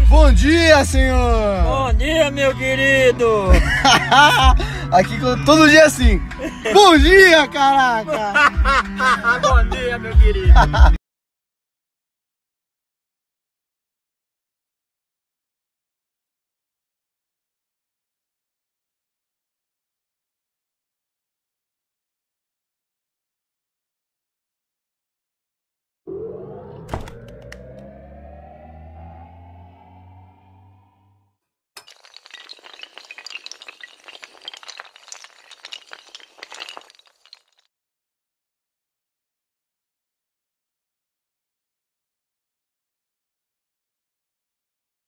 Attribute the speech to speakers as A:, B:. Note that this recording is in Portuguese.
A: Bom dia, senhor!
B: Bom dia, meu querido!
A: Aqui todo dia assim. Bom dia, caraca!
B: Bom dia, meu querido!